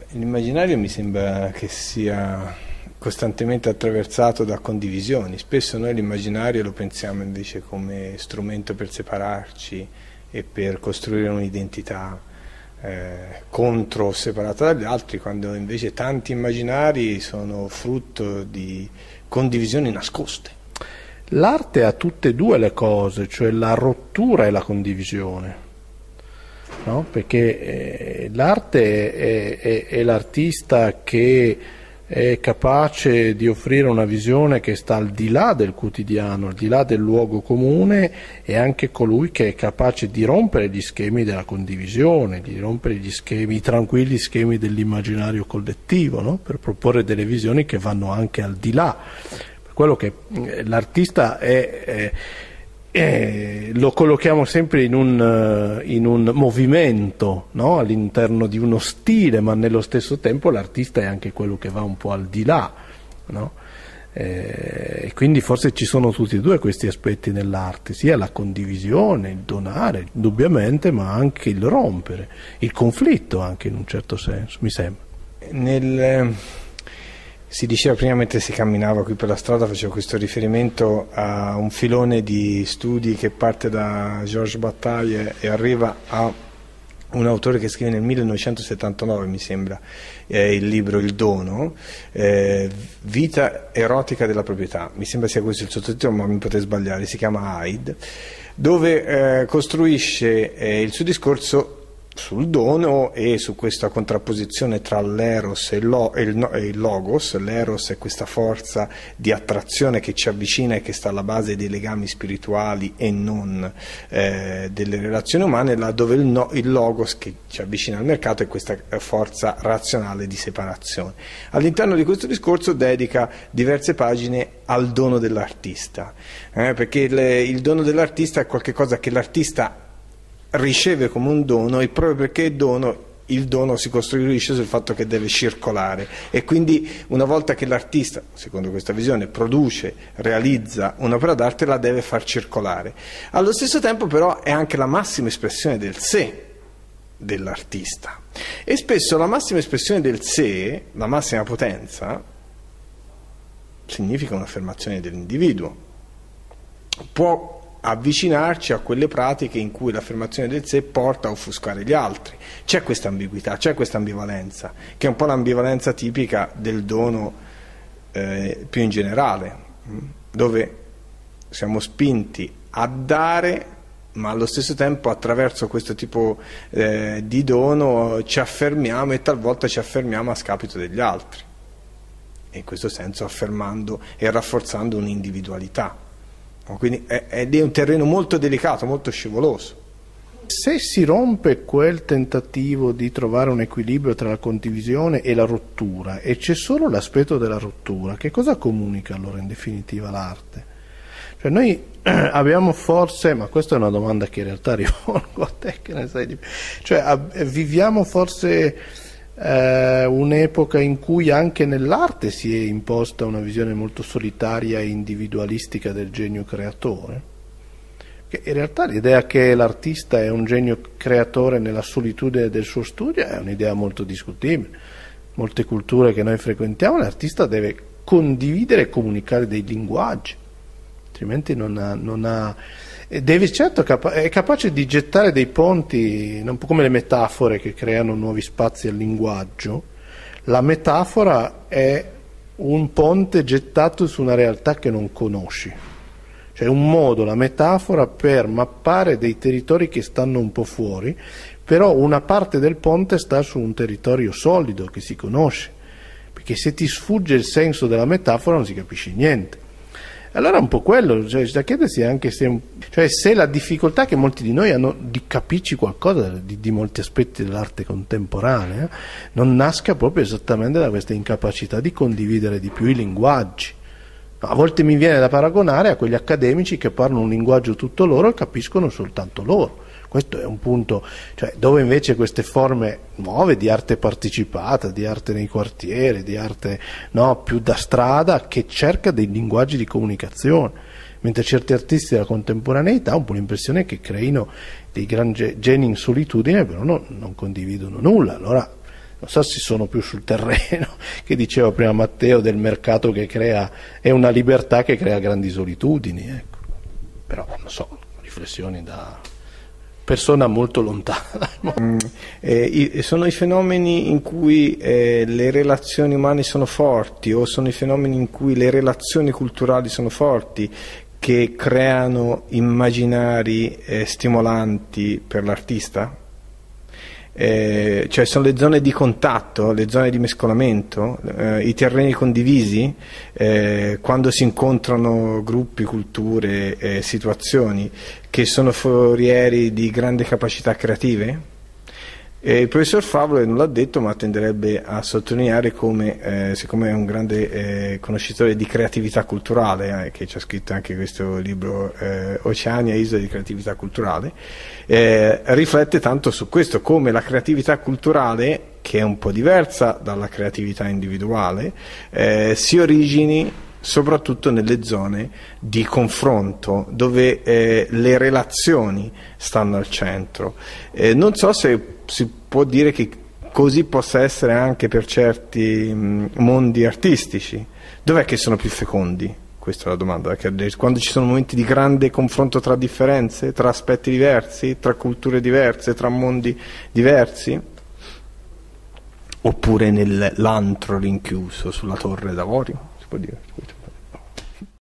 L'immaginario mi sembra che sia costantemente attraversato da condivisioni. Spesso noi l'immaginario lo pensiamo invece come strumento per separarci e per costruire un'identità contro o separata dagli altri, quando invece tanti immaginari sono frutto di condivisioni nascoste. L'arte ha tutte e due le cose, cioè la rottura e la condivisione, no? Perché l'arte è l'artista che è capace di offrire una visione che sta al di là del quotidiano, al di là del luogo comune, e anche colui che è capace di rompere gli schemi della condivisione, di rompere gli schemi, i tranquilli schemi dell'immaginario collettivo, no? Per proporre delle visioni che vanno anche al di là. Per quello che l'artista lo collochiamo sempre in un movimento, no? All'interno di uno stile, ma nello stesso tempo l'artista è anche quello che va un po' al di là, no? E quindi forse ci sono tutti e due questi aspetti nell'arte, sia la condivisione, il donare, indubbiamente, ma anche il rompere, il conflitto anche in un certo senso, mi sembra. Si diceva prima, mentre si camminava qui per la strada, facevo questo riferimento a un filone di studi che parte da Georges Bataille e arriva a un autore che scrive nel 1979, mi sembra, il libro Il dono, Vita erotica della proprietà, mi sembra sia questo il sottotitolo, ma mi potrei sbagliare, si chiama Hyde, dove costruisce il suo discorso sul dono e su questa contrapposizione tra l'eros e il logos. L'eros è questa forza di attrazione che ci avvicina e che sta alla base dei legami spirituali e non delle relazioni umane, laddove il logos che ci avvicina al mercato è questa forza razionale di separazione. All'interno di questo discorso dedica diverse pagine al dono dell'artista, perché il dono dell'artista è qualcosa che l'artista riceve come un dono, e proprio perché è dono, il dono si costruisce sul fatto che deve circolare, e quindi una volta che l'artista, secondo questa visione, produce, realizza un'opera d'arte, la deve far circolare. Allo stesso tempo però è anche la massima espressione del sé dell'artista, e spesso la massima espressione del sé, la massima potenza, significa un'affermazione dell'individuo. Può avvicinarci a quelle pratiche in cui l'affermazione del sé porta a offuscare gli altri. C'è questa ambiguità, c'è questa ambivalenza, che è un po' l'ambivalenza tipica del dono più in generale, dove siamo spinti a dare, ma allo stesso tempo attraverso questo tipo di dono ci affermiamo, e talvolta ci affermiamo a scapito degli altri, e in questo senso affermando e rafforzando un'individualità. Quindi è un terreno molto delicato, molto scivoloso. Se si rompe quel tentativo di trovare un equilibrio tra la condivisione e la rottura, e c'è solo l'aspetto della rottura, che cosa comunica allora in definitiva l'arte? Cioè noi abbiamo forse, ma questa è una domanda che in realtà rivolgo a te, che ne sai di più, cioè viviamo forse un'epoca in cui anche nell'arte si è imposta una visione molto solitaria e individualistica del genio creatore, che in realtà l'idea che l'artista è un genio creatore nella solitudine del suo studio è un'idea molto discutibile. Molte culture che noi frequentiamo, l'artista deve condividere e comunicare dei linguaggi, altrimenti non ha deve, certo, è capace di gettare dei ponti, un po' come le metafore che creano nuovi spazi al linguaggio. La metafora è un ponte gettato su una realtà che non conosci, cioè un modo, la metafora, per mappare dei territori che stanno un po' fuori, però una parte del ponte sta su un territorio solido che si conosce, perché se ti sfugge il senso della metafora non si capisce niente. Allora è un po' quello, cioè, da chiedersi anche se la difficoltà che molti di noi hanno di capirci qualcosa di molti aspetti dell'arte contemporanea non nasca proprio esattamente da questa incapacità di condividere di più i linguaggi. A volte mi viene da paragonare a quegli accademici che parlano un linguaggio tutto loro e capiscono soltanto loro. Questo è un punto, cioè, dove invece queste forme nuove di arte partecipata, di arte nei quartieri, di arte più da strada, che cerca dei linguaggi di comunicazione, mentre certi artisti della contemporaneità ho un po' l'impressione che creino dei grandi geni in solitudine, però non condividono nulla. Allora non so se sono più sul terreno che diceva prima Matteo del mercato che crea, è una libertà che crea grandi solitudini, ecco. Però non so, riflessioni da persona molto lontana. Sono i fenomeni in cui le relazioni umane sono forti, o sono i fenomeni in cui le relazioni culturali sono forti, che creano immaginari stimolanti per l'artista? Cioè sono le zone di contatto, le zone di mescolamento, i terreni condivisi, quando si incontrano gruppi, culture, situazioni che sono forieri di grandi capacità creative? Il professor Favole non l'ha detto, ma tenderebbe a sottolineare come, siccome è un grande conoscitore di creatività culturale, che ci ha scritto anche questo libro, Oceania, isole di creatività culturale, riflette tanto su questo, come la creatività culturale, che è un po' diversa dalla creatività individuale, si origini soprattutto nelle zone di confronto, dove le relazioni stanno al centro. Non so se si può dire che così possa essere anche per certi mondi artistici. Dov'è che sono più fecondi? Questa è la domanda. Quando ci sono momenti di grande confronto tra differenze, tra aspetti diversi, tra culture diverse, tra mondi diversi? Oppure nell'antro rinchiuso sulla torre d'avorio? Si può dire?